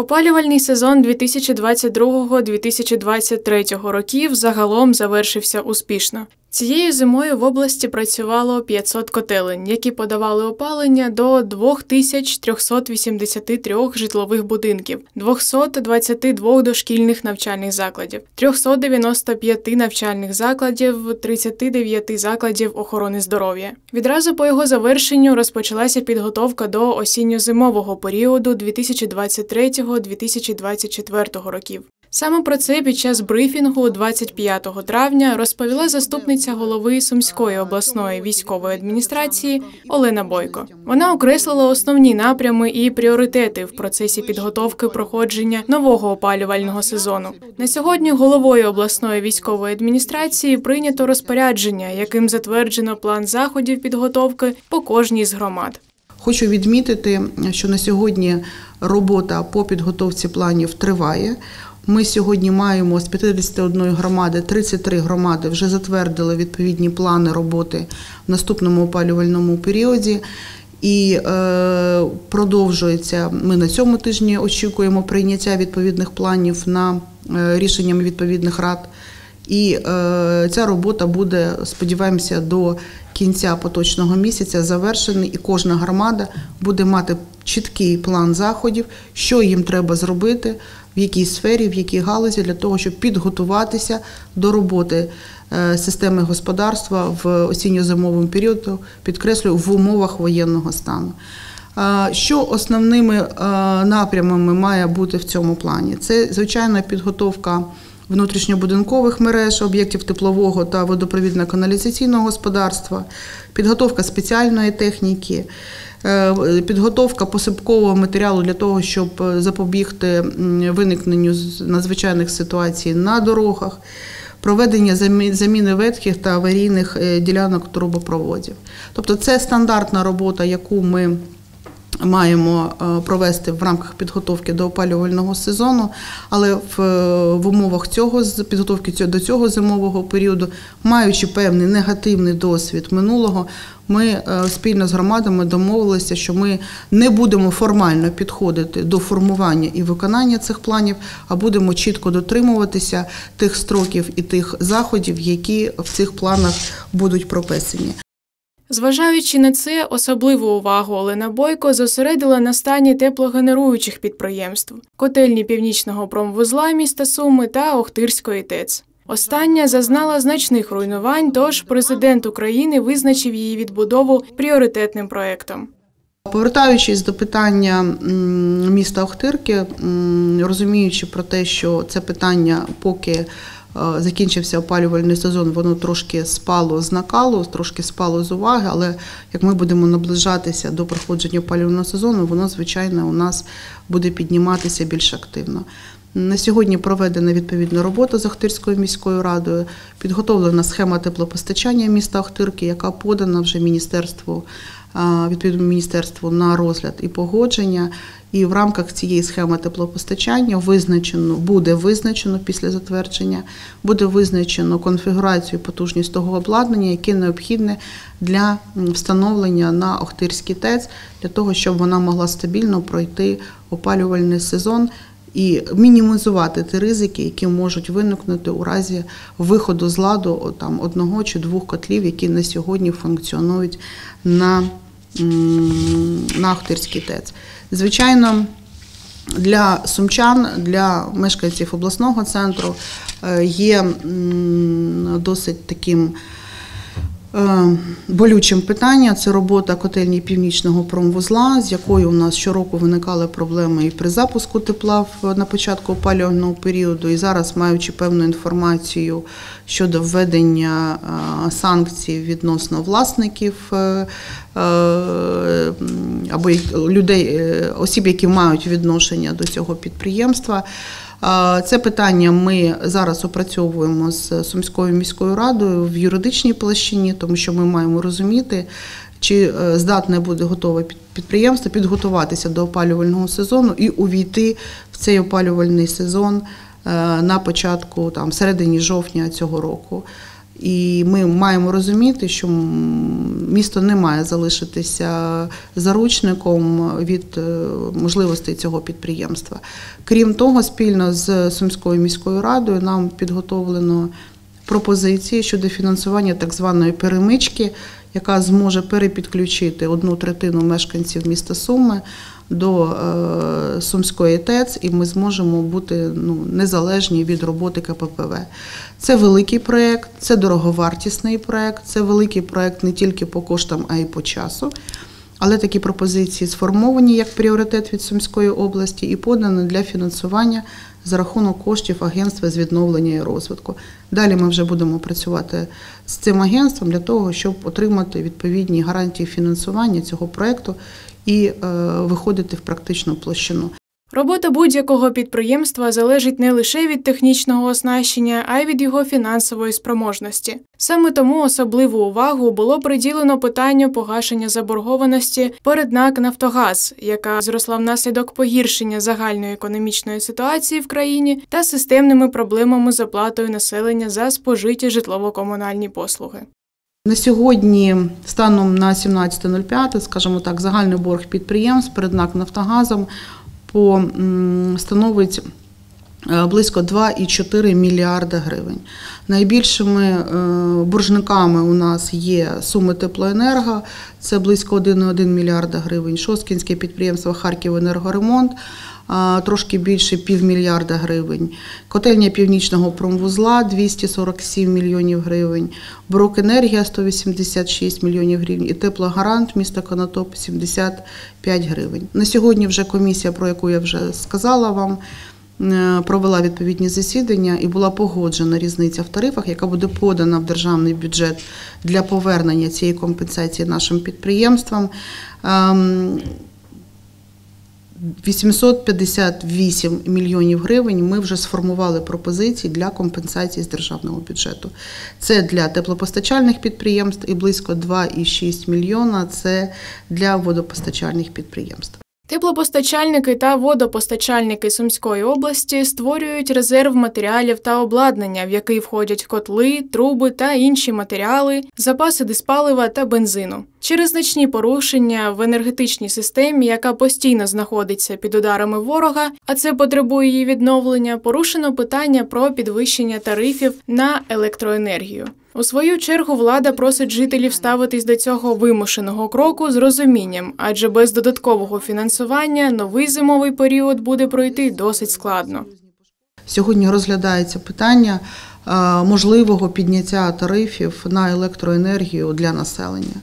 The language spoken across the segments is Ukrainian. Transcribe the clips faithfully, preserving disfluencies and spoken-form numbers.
Опалювальний сезон дві тисячі двадцять другого - дві тисячі двадцять третього років загалом завершився успішно. Цією зимою в області працювало п'ятсот котелень, які подавали опалення до дві тисячі триста вісімдесят три житлових будинків, двісті двадцять два дошкільних навчальних закладів, триста дев'яносто п'ять навчальних закладів, тридцять дев'ять закладів охорони здоров'я. Відразу по його завершенню розпочалася підготовка до осінньо-зимового періоду дві тисячі двадцять третього - дві тисячі двадцять четвертого років. Саме про це під час брифінгу двадцять п'ятого травня розповіла заступниця голови Сумської обласної військової адміністрації Олена Бойко. Вона окреслила основні напрями і пріоритети в процесі підготовки проходження нового опалювального сезону. На сьогодні головою обласної військової адміністрації прийнято розпорядження, яким затверджено план заходів підготовки по кожній з громад. Хочу відмітити, що на сьогодні робота по підготовці планів триває. Ми сьогодні маємо з п'ятдесяти однієї громади, тридцять три громади вже затвердили відповідні плани роботи в наступному опалювальному періоді. І е, продовжується, ми на цьому тижні очікуємо прийняття відповідних планів на е, рішеннями відповідних рад. І е, ця робота буде, сподіваємося, до кінця поточного місяця завершена, і кожна громада буде мати чіткий план заходів, що їм треба зробити, в якій сфері, в якій галузі, для того, щоб підготуватися до роботи системи господарства в осінньо-зимовому періоді, підкреслюю, в умовах воєнного стану. Що основними напрямами має бути в цьому плані? Це, звичайно, підготовка внутрішньобудинкових мереж, об'єктів теплового та водопровідно-каналізаційного господарства, підготовка спеціальної техніки, підготовка посипкового матеріалу для того, щоб запобігти виникненню надзвичайних ситуацій на дорогах, проведення заміни ветхих та аварійних ділянок трубопроводів. Тобто це стандартна робота, яку ми маємо провести в рамках підготовки до опалювального сезону, але в, в умовах цього, підготовки до цього зимового періоду, маючи певний негативний досвід минулого, ми спільно з громадами домовилися, що ми не будемо формально підходити до формування і виконання цих планів, а будемо чітко дотримуватися тих строків і тих заходів, які в цих планах будуть прописані. Зважаючи на це, особливу увагу Олена Бойко зосередила на стані теплогенеруючих підприємств – котельні Північного промвузла міста Суми та Охтирської ТЕЦ. Остання зазнала значних руйнувань, тож президент України визначив її відбудову пріоритетним проєктом. Повертаючись до питання міста Охтирки, розуміючи про те, що це питання поки закінчився опалювальний сезон, воно трошки спало з накалу, трошки спало з уваги, але як ми будемо наближатися до проходження опалювального сезону, воно, звичайно, у нас буде підніматися більш активно. На сьогодні проведена відповідна робота з Охтирською міською радою, підготовлена схема теплопостачання міста Охтирки, яка подана вже міністерству, відповідному міністерству на розгляд і погодження. І в рамках цієї схеми теплопостачання визначено, буде визначено після затвердження, буде визначено конфігурацію і потужність того обладнання, яке необхідне для встановлення на Охтирській ТЕЦ, для того, щоб вона могла стабільно пройти опалювальний сезон і мінімізувати ті ризики, які можуть виникнути у разі виходу з ладу там, одного чи двох котлів, які на сьогодні функціонують на, на Охтирській ТЕЦ. Звичайно, для сумчан, для мешканців обласного центру є досить таким болючим питання – це робота котельні Північного промвузла, з якою у нас щороку виникали проблеми і при запуску тепла на початку опалювального періоду. І зараз, маючи певну інформацію щодо введення санкцій відносно власників або людей, осіб, які мають відношення до цього підприємства, це питання ми зараз опрацьовуємо з Сумською міською радою в юридичній площині, тому що ми маємо розуміти, чи здатне буде готове підприємство підготуватися до опалювального сезону і увійти в цей опалювальний сезон на початку, там, в середині жовтня цього року. І ми маємо розуміти, що місто не має залишитися заручником від можливостей цього підприємства. Крім того, спільно з Сумською міською радою нам підготовлено пропозиції щодо фінансування так званої перемички, яка зможе перепідключити одну третину мешканців міста Суми до Сумської ТЕЦ, і ми зможемо бути ну, незалежні від роботи ка пе пе ве. Це великий проєкт, це дороговартісний проєкт, це великий проєкт не тільки по коштам, а й по часу. Але такі пропозиції сформовані як пріоритет від Сумської області і подані для фінансування за рахунок коштів Агентства з відновлення і розвитку. Далі ми вже будемо працювати з цим агентством для того, щоб отримати відповідні гарантії фінансування цього проєкту і е, виходити в практичну площину. Робота будь-якого підприємства залежить не лише від технічного оснащення, а й від його фінансової спроможності. Саме тому особливу увагу було приділено питанню погашення заборгованості перед НАК «Нафтогаз», яка зросла внаслідок погіршення загальної економічної ситуації в країні та системними проблемами з оплатою населення за спожиті житлово-комунальні послуги. На сьогодні, станом на сімнадцяте нуль п'яте, скажімо так, загальний борг підприємств перед НАК «Нафтогазом» по, становить близько два цілих чотири мільярда гривень. Найбільшими боржниками у нас є Суми Теплоенерго, це близько один цілих один мільярда гривень, Шосткінське підприємство «Харківенергоремонт», трошки більше півмільярда гривень, Котельня Північного промвузла – двісті сорок сім мільйонів гривень, Брокенергія – сто вісімдесят шість мільйонів гривень і Теплогарант міста Конотоп – сімдесят п'ять гривень. На сьогодні вже комісія, про яку я вже сказала вам, провела відповідні засідання і була погоджена різниця в тарифах, яка буде подана в державний бюджет для повернення цієї компенсації нашим підприємствам. вісімсот п'ятдесят вісім мільйонів гривень ми вже сформували пропозиції для компенсації з державного бюджету. Це для теплопостачальних підприємств і близько два цілих шість мільйона – це для водопостачальних підприємств. Теплопостачальники та водопостачальники Сумської області створюють резерв матеріалів та обладнання, в який входять котли, труби та інші матеріали, запаси диспалива та бензину. Через значні порушення в енергетичній системі, яка постійно знаходиться під ударами ворога, а це потребує її відновлення, порушено питання про підвищення тарифів на електроенергію. У свою чергу влада просить жителів ставитись до цього вимушеного кроку з розумінням, адже без додаткового фінансування новий зимовий період буде пройти досить складно. Сьогодні розглядається питання можливого підняття тарифів на електроенергію для населення.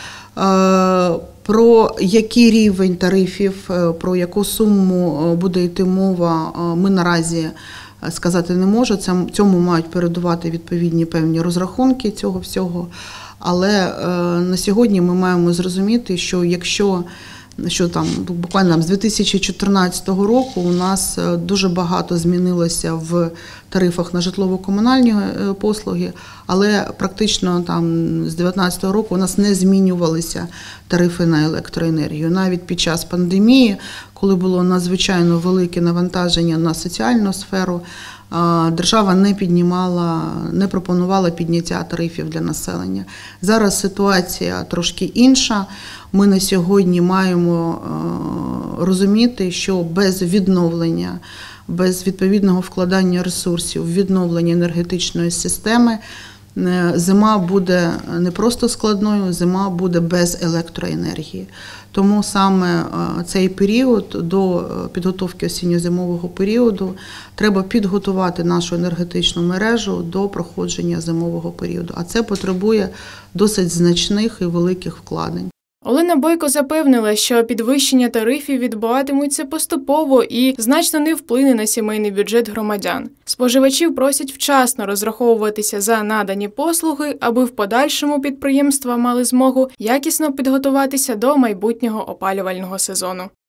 Про який рівень тарифів, про яку суму буде йти мова, ми наразі сказати не можу. Цьому мають передувати відповідні певні розрахунки цього всього. Але на сьогодні ми маємо зрозуміти, що якщо що там буквально з дві тисячі чотирнадцятого року у нас дуже багато змінилося в тарифах на житлово-комунальні послуги, але практично там з дві тисячі дев'ятнадцятого року у нас не змінювалися тарифи на електроенергію. Навіть під час пандемії, коли було надзвичайно велике навантаження на соціальну сферу, держава не піднімала, не пропонувала підняття тарифів для населення. Зараз ситуація трошки інша. Ми на сьогодні маємо розуміти, що без відновлення, без відповідного вкладання ресурсів в відновлення енергетичної системи зима буде не просто складною, зима буде без електроенергії. Тому саме цей період до підготовки осінньо-зимового періоду треба підготувати нашу енергетичну мережу до проходження зимового періоду. А це потребує досить значних і великих вкладень. Олена Бойко запевнила, що підвищення тарифів відбуватимуться поступово і значно не вплине на сімейний бюджет громадян. Споживачів просять вчасно розраховуватися за надані послуги, аби в подальшому підприємства мали змогу якісно підготуватися до майбутнього опалювального сезону.